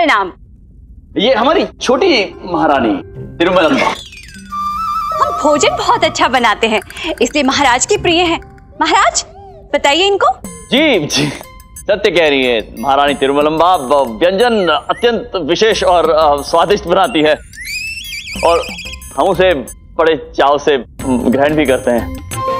प्रणाम। ये हमारी छोटी महारानी तिरुमलम्बा। हम भोजन बहुत अच्छा बनाते हैं, इसलिए महाराज की प्रिय हैं। महाराज बताइए इनको। जी जी, सत्य कह रही है महारानी तिरुमलम्बा। व्यंजन अत्यंत विशेष और स्वादिष्ट बनाती है और हम उसे बड़े चाव से ग्रहण भी करते हैं।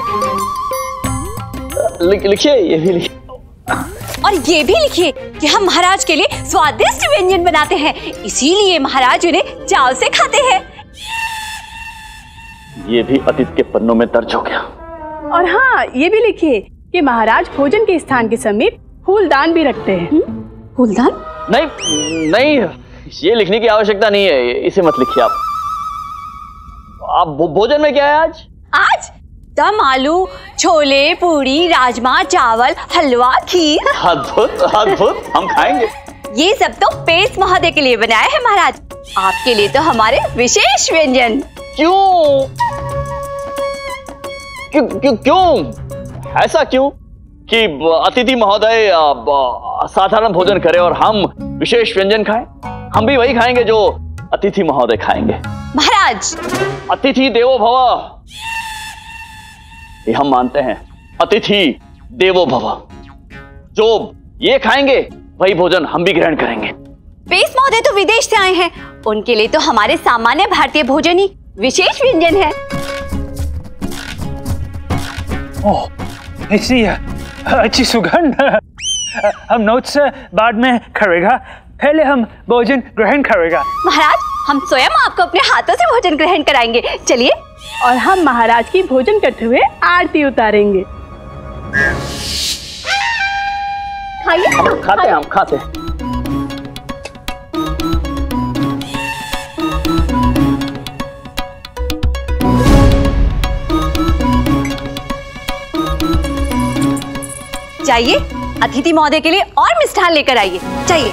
लिखिए, ये भी लिखिए। और ये भी लिखिए कि हम महाराज के लिए स्वादिष्ट व्यंजन बनाते हैं, इसीलिए महाराज उन्हें चाव से खाते हैं। ये भी अतीत के पन्नों में दर्ज हो गया। और हाँ, ये भी लिखिए कि महाराज भोजन के स्थान के समीप फूलदान भी रखते हैं। फूलदान? नहीं नहीं, ये लिखने की आवश्यकता नहीं है, इसे मत लिखिए आप। भोजन में क्या है आज? आज दम आलू, छोले, पूरी, राजमा, चावल, हलवा, खीर। अद्भुत अद्भुत, हम खाएंगे। ये सब तो पेश महोदय के लिए बनाया है महाराज, आपके लिए तो हमारे विशेष व्यंजन। क्यों क्यों क्यों क्यों ऐसा क्यों कि अतिथि महोदय साधारण भोजन करे और हम विशेष व्यंजन खाएं? हम भी वही खाएंगे जो अतिथि महोदय खाएंगे। महाराज, अतिथि देवो भव, ये हम मानते हैं। अतिथि देवो भव, जो ये खाएंगे वही भोजन हम भी ग्रहण करेंगे। पेश महोदय तो विदेश से आए हैं, उनके लिए तो हमारे सामान्य भारतीय भोजन ही विशेष व्यंजन है। ओह, अच्छी सुगंध। हम नोट्स बाद में करेगा, पहले हम भोजन ग्रहण करेगा। महाराज, हम स्वयं आपको अपने हाथों से भोजन ग्रहण कराएंगे, चलिए। और हम महाराज की भोजन करते हुए आरती उतारेंगे। खाइए। हम खाते। जाइए, अतिथि महोदय के लिए और मिष्ठान लेकर आइए, जाइए।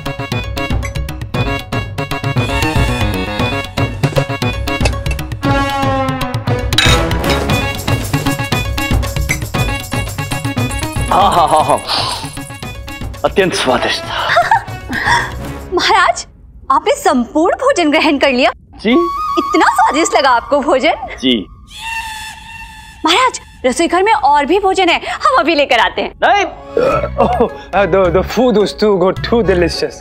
हाँ, अत्यंत स्वादिष्ट। महाराज, आपने संपूर्ण भोजन ग्रहण कर लिया? जी। इतना स्वादिष्ट लगा आपको भोजन? जी। महाराज, रसोई घर में और भी भोजन है, हम अभी लेकर आते हैं। नहीं। The food was too delicious.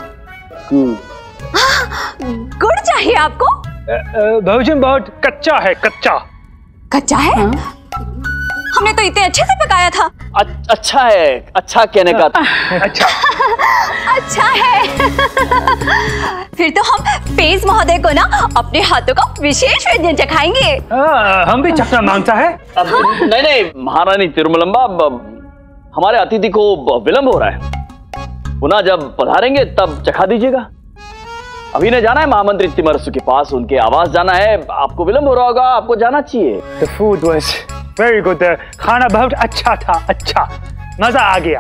गुड़ चाहिए आपको? भोजन बहुत कच्चा है, कच्चा। कच्चा है? हाँ? हमने तो इतने अच्छे से पकाया था। अच्छा है, अच्छा कहने का। अच्छा। अच्छा है। फिर तो हम पेश महोदय को ना अपने हाथों का विशेष व्यंजन चखाएंगे। हम भी चखना मांगता है। नहीं, महारानी तिरुमलम्बा, हमारे अतिथि को विलंब हो रहा है, पुनः जब पधारेंगे तब चखा दीजिएगा। अभी ने जाना है महामंत्री तिमरसु के पास, उनके आवास जाना है। आपको विलंब हो रहा होगा, आपको जाना चाहिए। The food was very good. खाना बहुत अच्छा था, अच्छा, मजा आ गया।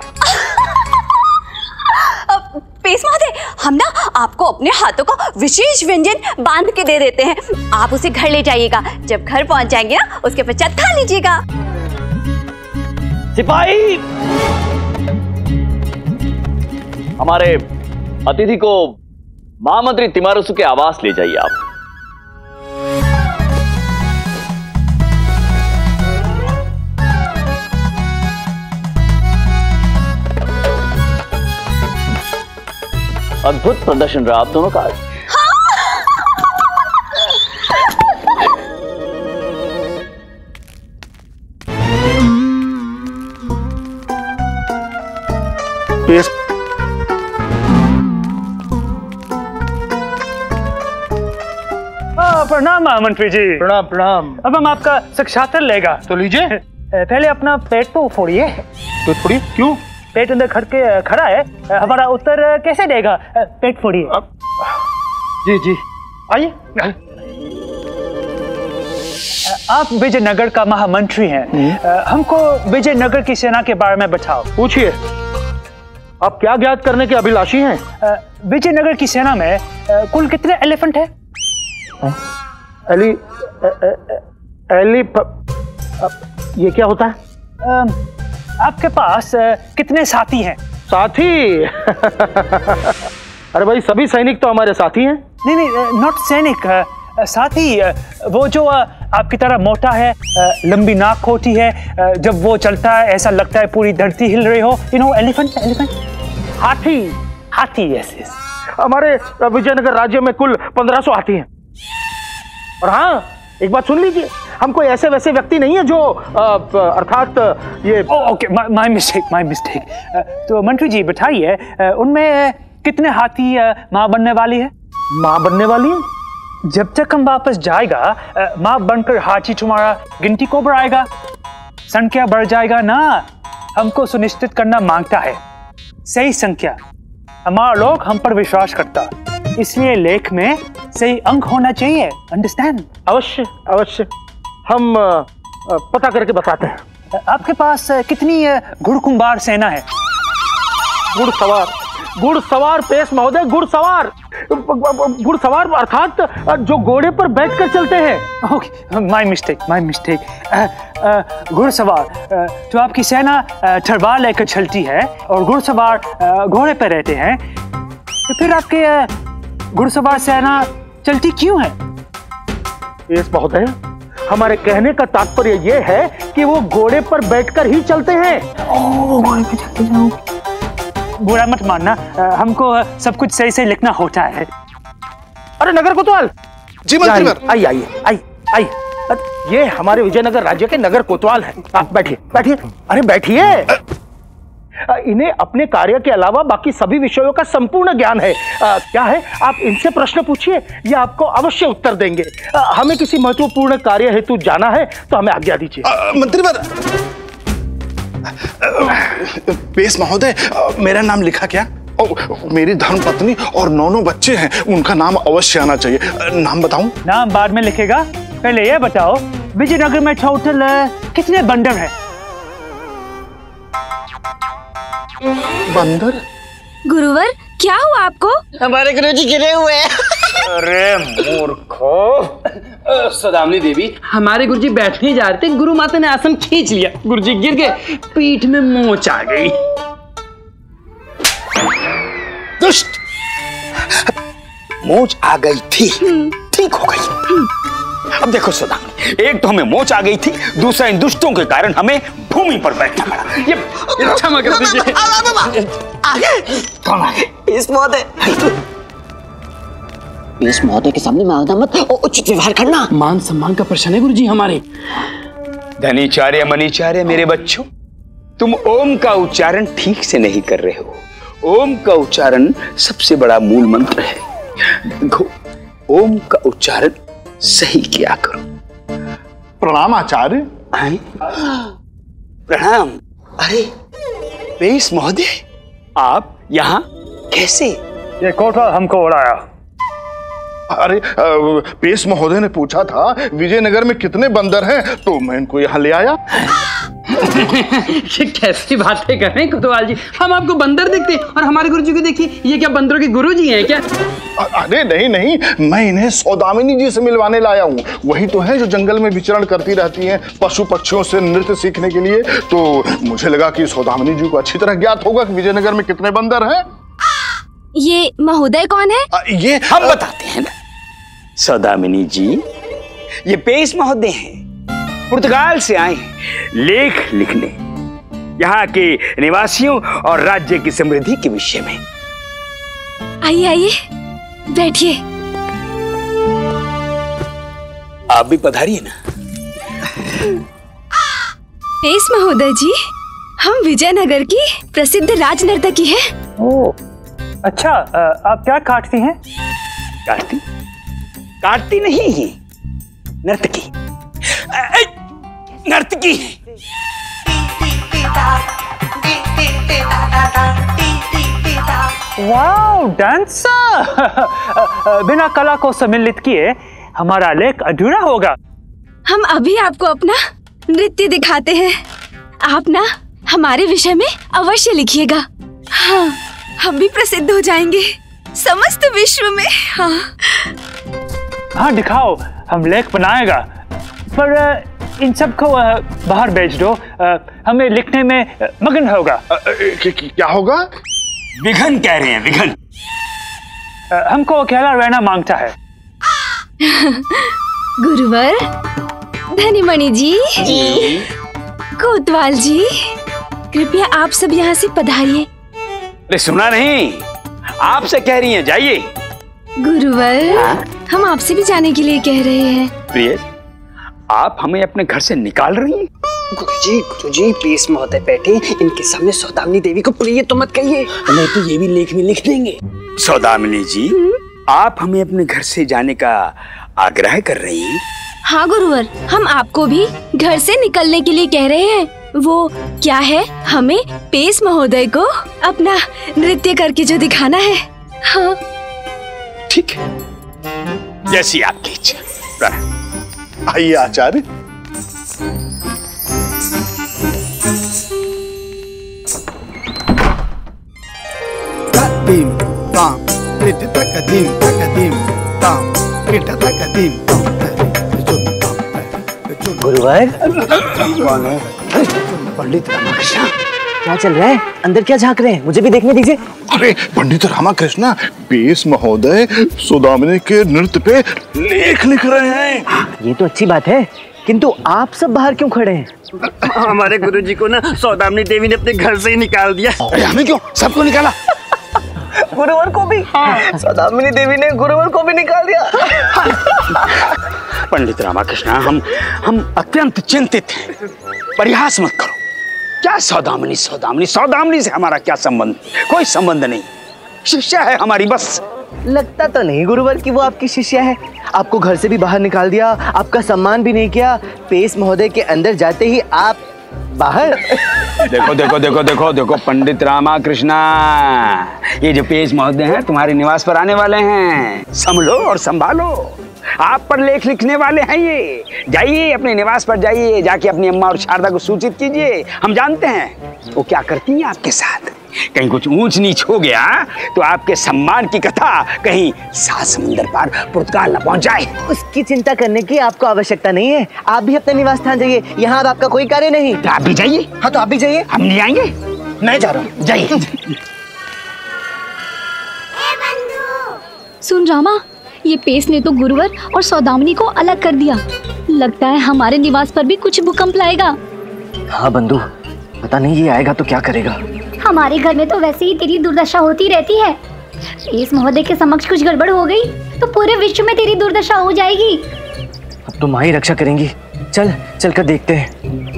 पेश महोदय, हम ना आपको अपने हाथों का विशेष व्यंजन बांध के दे देते हैं, आप उसे घर ले जाइएगा। जब घर पहुंच जाएंगे ना, उसके पश्चात खा लीजिएगा। सिपाही, हमारे अतिथि को महामंत्री तिमरसु के आवास ले जाइए आप। अद्भुत प्रदर्शन रहा आप दोनों का। प्रणाम महामंत्री जी। प्रणाम प्रणाम। अब हम आपका साक्षात्कार लेगा तो लीजिए। पहले अपना पेट तो फोड़िए। पेट फोड़िए? क्यों? पेट अंदर खड़ा है, हमारा उत्तर कैसे देगा? पेट फोड़िए। जी जी, आइए। आप विजयनगर का महामंत्री हैं, हमको विजयनगर की सेना के बारे में बताओ। पूछिए, आप क्या ज्ञात करने के अभिलाषी हैं? विजयनगर की सेना में कुल कितने एलिफेंट हैं? ये क्या होता है? आपके पास कितने साथी हैं? साथी? अरे भाई, सभी सैनिक तो हमारे साथी हैं। नहीं नहीं, नॉट सैनिक, साथी। वो जो आपकी तरह मोटा है, लंबी नाक होती है, जब वो चलता है ऐसा लगता है पूरी धरती हिल रही हो। You know, elephant. एलिफेंट, हाथी। हाथी, यस यस। हमारे विजयनगर राज्य में कुल 1500 हाथी हैं। और हाँ, एक बात सुन लीजिए, हम कोई ऐसे वैसे व्यक्ति नहीं है जो अर्थात ये। Okay, my mistake. तो मंत्री जी बताइए, उनमें कितने हाथी माँ बनने वाली है? माँ बनने वाली है? जब तक हम वापस जाएगा, माँ बनकर हाथी तुम्हारा गिनती को बढ़ाएगा, संख्या बढ़ जाएगा ना। हमको सुनिश्चित करना मांगता है सही संख्या। हमारा लोग हम पर विश्वास करता, इसलिए लेख में सही अंक होना चाहिए। अंडरस्टैंड? अवश्य अवश्य, हम पता करके बताते हैं। आपके पास कितनी घुड़कुंबार सेना है? घुड़सवार पेश महोदय, घुड़सवार अर्थात जो घोड़े पर बैठकर चलते हैं। Okay, my mistake. घुड़सवार, तो आपकी सेना तलवार लेकर चलती है और घुड़सवार घोड़े पर रहते हैं, तो फिर आपके घुड़सवार सेना चलती क्यों है? पेश महोदय, हमारे कहने का तात्पर्य यह है कि वो घोड़े पर बैठकर ही चलते हैं। घोड़े पर चलते जाओ। बुरा मत मानना, हमको सब कुछ सही से लिखना होता है। अरे नगर कोतवाल जी मंत्री, आइए। ये हमारे विजयनगर राज्य के नगर कोतवाल हैं। आप बैठिए। अरे बैठिए। इन्हें अपने कार्य के अलावा बाकी सभी विषयों का संपूर्ण ज्ञान है। क्या है, आप इनसे प्रश्न पूछिए, ये आपको अवश्य उत्तर देंगे। हमें किसी महत्वपूर्ण कार्य हेतु जाना है, तो हमें आज्ञा दीजिए। मंत्री पेश महोदय, मेरा नाम लिखा क्या? मेरी धर्मपत्नी और 9 बच्चे हैं, उनका नाम अवश्य आना चाहिए। नाम बताऊं? नाम बाद में लिखेगा, पहले ये बताओ विजयनगर में टोटल कितने बंदर हैं? बंदर? गुरुवर, क्या हुआ आपको? हमारे गुरुजी गिरे हुए हैं। अरे मूर्खो। सौदामिनी देवी, हमारे गुरुजी बैठने जा रहे थे, गुरु माता ने आसन खींच लिया, गुरुजी गिर गए, पीठ में मोच आ गई। दुष्ट, मोच आ गई थी, ठीक हो गई। अब देखो सौदामिनी, एक तो हमें मोच आ गई थी, दूसरा इन दुष्टों के कारण हमें भूमि पर बैठना पड़ा। ये क्षमा कर दीजिए। आगे कौन आगे? इस महोदय के सामने मांगना मत, उचित व्यवहार करना। मान सम्मान का प्रश्न है गुरुजी हमारे। धनीचार्य मनीचार्य, मेरे बच्चों, तुम ओम का उच्चारण ठीक से नहीं कर रहे हो। ओम का उच्चारण सबसे बड़ा मूल मंत्र है। देखो, ओम का उच्चारण सही किया करो। प्रणाम आचार्य। प्रणाम। अरे पेश महोदय, आप यहाँ कैसे? ये कोतवाल हमको उड़ाया। अरे पेश महोदय ने पूछा था विजयनगर में कितने बंदर हैं, तो मैं इनको यहाँ ले आया। कैसी बातें कर रहे हैं कोतवाल जी, हम आपको बंदर देखते हैं और हमारे गुरुजी को देखिए, ये क्या बंदरों के गुरुजी हैं क्या? अरे नहीं, मैं इन्हें सौदामिनी जी से मिलवाने लाया हूँ। वही तो है जो जंगल में विचरण करती रहती हैं पशु पक्षियों से नृत्य सीखने के लिए। तो मुझे लगा कि सौदामिनी जी को अच्छी तरह ज्ञात होगा कि विजयनगर में कितने बंदर हैं। ये महोदय कौन है? ये हम बताते हैं ना सौदामिनी जी, ये पेश महोदय हैं, पुर्तगाल से आए हैं लेख लिखने, यहाँ के निवासियों और राज्य की समृद्धि के विषय में। आइए बैठिए। आप भी पधारिए ना। पेश महोदय जी, हम विजयनगर की प्रसिद्ध राज नर्तकी हैं। ओह, अच्छा, आप क्या काटती हैं? काटती नहीं है, नर्तकी। नर्तकी वाओ, डांसर। बिना कला को सम्मिलित किए हमारा लेख अधूरा होगा। हम अभी आपको अपना नृत्य दिखाते हैं, आप ना हमारे विषय में अवश्य लिखिएगा। हाँ, हम भी प्रसिद्ध हो जाएंगे समस्त विश्व में। हाँ दिखाओ, हम लेख बनाएगा, पर इन सबको बाहर भेज दो, हमें लिखने में मगन होगा। क्या होगा? विघन कह रहे हैं, विघन। हमको अकेला रहना मांगता है। गुरुवर, धनीमणि जी, कोतवाल जी, कृपया आप सब यहाँ से पधारिए। अरे सुना नहीं, आपसे कह रही हैं, जाइए। गुरुवर, हम आपसे भी जाने के लिए कह रहे हैं। प्रिय, आप हमें अपने घर से निकाल रही हैं? गुरुजी, पेश महोदय बैठे, इनके सामने सौदामिनी देवी को प्रिय तो मत कहिए, नहीं तो ये भी लेख में लिख देंगे। सौदामिनी जी, आप हमें अपने घर से जाने का आग्रह कर रही हैं? हाँ गुरुवर, हम आपको भी घर से निकलने के लिए कह रहे हैं। वो क्या है, हमें पेश महोदय को अपना नृत्य करके जो दिखाना है। हाँ ठीक है, जैसी आपकी इच्छा। आइए आचार्य। Dim tam, ita takadim, tam, ita takadim, गुरुवर, कौन है? पंडित रामकृष्ण। क्या चल रहा है? अंदर क्या झांक रहे हैं? मुझे भी देखने दीजिए। अरे पंडित रामकृष्ण, पेश महोदय सौदामिनी के नृत्य पे लेख लिख रहे हैं। ये तो अच्छी बात है, किंतु आप सब बाहर क्यों खड़े हैं? हमारे गुरुजी को ना सौदामिनी देवी ने अपने घर से ही निकाल दिया। अरे हमें क्यों? सबको निकाला। गुरुवर को भी? हाँ। सौदामिनी देवी ने गुरुवर को भी निकाल दिया। पंडित रामकृष्ण, हम अत्यंत चिंतित हैं। परिहास मत करो। क्या सौदामिनी से हमारा क्या संबंध? कोई संबंध नहीं, शिष्या है हमारी बस। लगता तो नहीं गुरुवर कि वो आपकी शिष्या है। आपको घर से भी बाहर निकाल दिया, आपका सम्मान भी नहीं किया। पेश महोदय के अंदर जाते ही आप बाहर। देखो पंडित रामकृष्ण, ये जो पेश महोदय हैं तुम्हारे निवास पर आने वाले हैं। संभलो और संभालो, आप पर लेख लिखने वाले हैं ये। जाइए अपने निवास पर जाइए, जाके अपनी अम्मा और शारदा को सूचित कीजिए। हम जानते हैं वो क्या करती हैं आपके साथ। कहीं कुछ ऊंच नीच हो गया तो आपके सम्मान की कथा कहीं 7 समुंदर पार पुर्तगाल न पहुंच जाए। उसकी चिंता करने की आपको आवश्यकता नहीं है। आप भी अपने निवास स्थान जाइए, यहाँ अब आपका कोई कार्य नहीं। तो आप भी जाइए। हाँ तो आप भी जाइए। हम नहीं आएंगे। मैं जा रहा हूँ, जाइए। सुन रामा, ये पेश ने तो गुरुवर और सौदामिनी को अलग कर दिया। लगता है हमारे निवास पर भी कुछ भूकंप लाएगा। हाँ बंधु, पता नहीं ये आएगा तो क्या करेगा। हमारे घर में तो वैसे ही तेरी दुर्दशा होती रहती है। पेश महोदय के समक्ष कुछ गड़बड़ हो गई तो पूरे विश्व में तेरी दुर्दशा हो जाएगी। अब तो माँ ही रक्षा करेंगी। चल कर देखते हैं।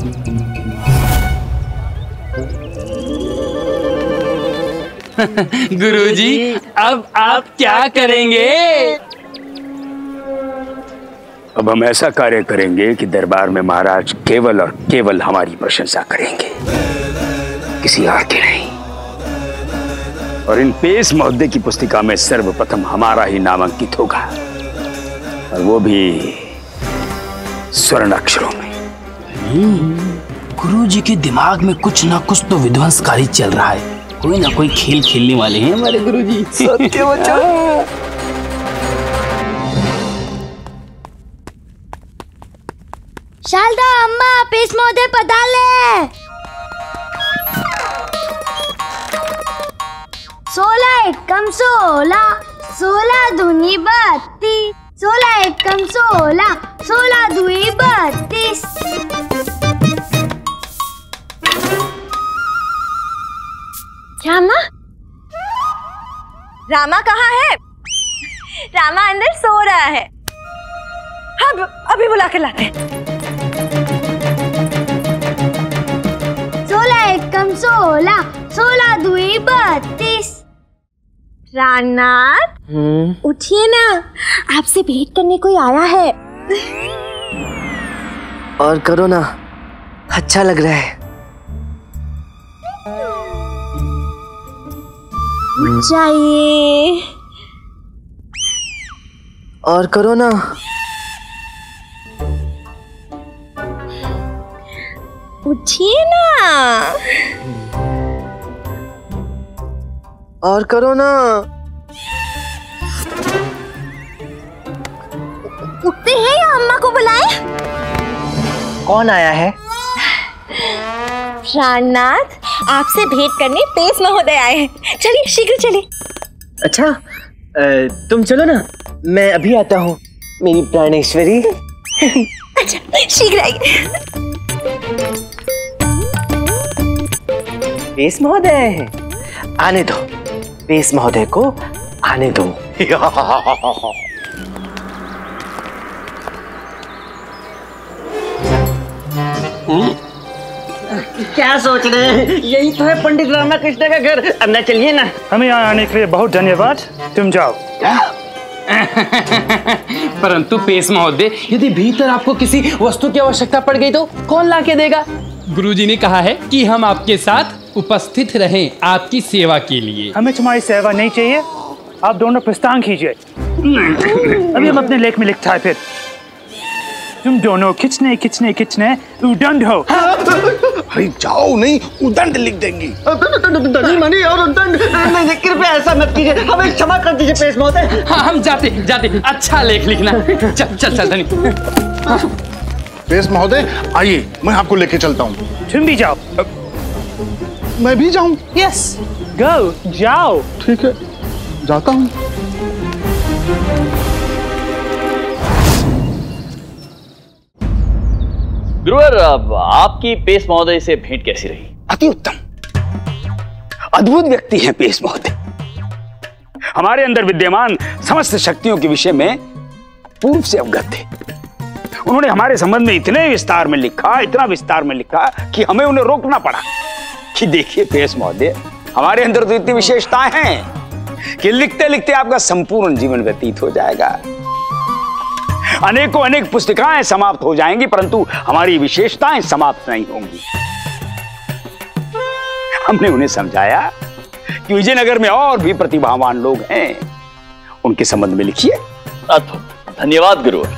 गुरुजी, अब आप क्या करेंगे? अब हम ऐसा कार्य करेंगे कि दरबार में महाराज केवल और केवल हमारी प्रशंसा करेंगे, किसी और की नहीं। और इन पेश महोदय की पुस्तिका में सर्वप्रथम हमारा ही नाम अंकित होगा, और वो भी स्वर्ण अक्षरों में। गुरुजी के दिमाग में कुछ ना कुछ तो विध्वंसकारी चल रहा है। कोई ना कोई खेल खेलने वाले हैं हमारे गुरुजी। सत्य वचन। शारदा अम्मा, पेश महोदय पधार ले। 16 एकम 16, 16 दूनी 32, 16 एकम 16, 16 दूनी 32। रामा कहाँ है? रामा अंदर सो रहा है। हाँ अभी बुला के लाते हैं। 16 एकम 16, 16 दूनी 32। रामनाथ, उठिए ना, आपसे भेंट करने कोई आया है। और करो ना, अच्छा लग रहा है। जाइए। और करो ना। उठिए ना। और करो ना। उठते हैं या अम्मा को बुलाएं? कौन आया है? रामनाथ, आपसे भेंट करने पेश महोदय आए हैं। चलिए शीघ्र चलिए। अच्छा, तुम चलो ना, मैं अभी आता हूँ मेरी प्राणेश्वरी। अच्छा शीघ्र आइए। पेश महोदय, आने दो, पेश महोदय को आने दो। क्या सोच रहे हैं? यही तो है पंडित रामाकृष्ण का घर। अंदर चलिए ना। हमें यहाँ आने के लिए बहुत धन्यवाद, तुम जाओ। परंतु पेश महोदय, यदि भीतर आपको किसी वस्तु की आवश्यकता पड़ गई तो कौन ला के देगा? गुरुजी ने कहा है कि हम आपके साथ उपस्थित रहें आपकी सेवा के लिए। हमें तुम्हारी सेवा नहीं चाहिए, आप दोनों प्रस्थान कीजिए। अभी हम अपने लेख में लिखता है, फिर तुम दोनों खिंचने खिंचने खिंचने उदंड हो। अरे जाओ, नहीं उदंड लिख देंगी। कृपया ऐसा मत कीजिए, हमें क्षमा कर दीजिए पेश महोदय। हाँ, हम जाते जाते अच्छा लेख लिखना। चल चल चल धनी। पेश महोदय आइए, मैं आपको लेके चलता हूँ। तुम भी जाओ। मैं भी जाऊँ? यस, गो, जाओ। ठीक है, जाता हूँ। गुरुवर, आपकी पेश महोदय से भेंट कैसी रही? अति उत्तम, अद्भुत व्यक्ति हैं पेश महोदय। हमारे अंदर विद्यमान समस्त शक्तियों के विषय में पूर्व से अवगत थे। उन्होंने हमारे संबंध में इतने विस्तार में लिखा, इतना विस्तार में लिखा कि हमें उन्हें रोकना पड़ा कि देखिए पेश महोदय, हमारे अंदर तो इतनी विशेषताएं हैं कि लिखते लिखते आपका संपूर्ण जीवन व्यतीत हो जाएगा। अनेकों अनेक पुस्तिकाएं समाप्त हो जाएंगी, परंतु हमारी विशेषताएं समाप्त नहीं होंगी। हमने उन्हें समझाया कि विजयनगर में और भी प्रतिभावान लोग हैं, उनके संबंध में लिखिए। धन्यवाद गुरुवर।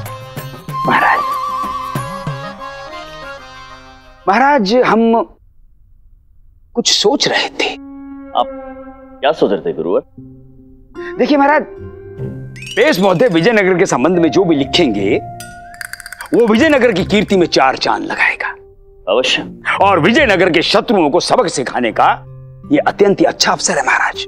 महाराज, हम कुछ सोच रहे थे। आप क्या सोच रहे थे गुरुवर? देखिए महाराज, पेश महोदय विजयनगर के संबंध में जो भी लिखेंगे वो विजयनगर की कीर्ति में चार चांद लगाएगा। अवश्य। और विजयनगर के शत्रुओं को सबक सिखाने का ये अत्यंत ही अच्छा अवसर है महाराज।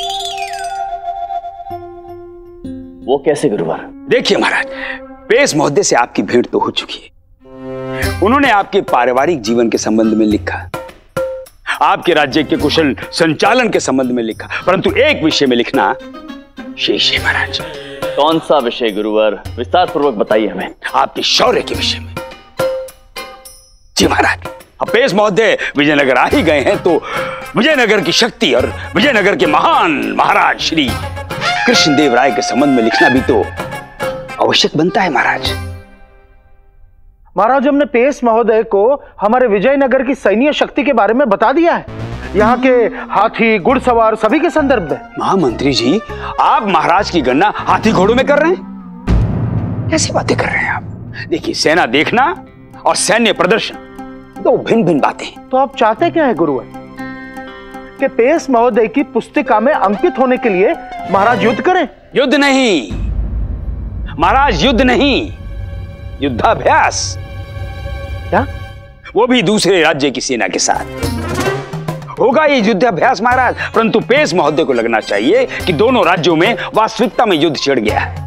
वो कैसे गुरुवर? देखिए महाराज, पेश महोदय से आपकी भेंट तो हो चुकी है। उन्होंने आपके पारिवारिक जीवन के संबंध में लिखा, आपके राज्य के कुशल संचालन के संबंध में लिखा, परंतु एक विषय में लिखना शेष है महाराज। कौन सा विषय गुरुवर? विस्तार पूर्वक बताइए हमें। आपके शौर्य के विषय में। जी महाराज, अब पेश महोदय विजयनगर आ ही गए हैं तो विजयनगर की शक्ति और विजयनगर के महान महाराज श्री कृष्णदेव राय के संबंध में लिखना भी तो आवश्यक बनता है महाराज। महाराज, हमने पेश महोदय को हमारे विजयनगर की सैन्य शक्ति के बारे में बता दिया है, यहाँ के हाथी घुड़सवार सभी के संदर्भ में। महामंत्री जी, आप महाराज की गणना हाथी घोड़ों में कर रहे हैं? कैसी बातें कर रहे हैं आप? देखिए, सेना देखना और सैन्य प्रदर्शन दो भिन्न भिन्न बातें। तो आप चाहते क्या है गुरुवर? कि पेश महोदय की पुस्तिका में अंकित होने के लिए महाराज युद्ध करें? युद्ध नहीं महाराज, युद्ध नहीं, युद्धाभ्यास। क्या? वो भी दूसरे राज्य की सेना के साथ होगा ये युद्धाभ्यास महाराज, परंतु पेश महोदय को लगना चाहिए कि दोनों राज्यों में वास्तविकता में युद्ध छिड़ गया है।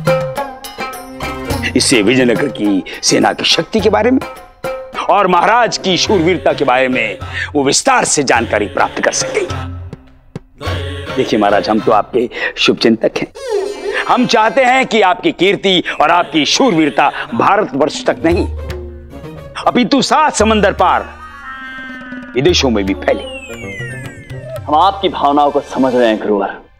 इससे विजयनगर की सेना की शक्ति के बारे में और महाराज की शूरवीरता के बारे में वो विस्तार से जानकारी प्राप्त कर सकेंगे। देखिए महाराज, हम तो आपके शुभचिंतक हैं। हम चाहते हैं कि आपकी कीर्ति और आपकी शूरवीरता भारतवर्ष तक नहीं अपितु 7 समंदर पार विदेशों में भी फैले। हम आपकी भावनाओं को समझ रहे हैं गुरुवर,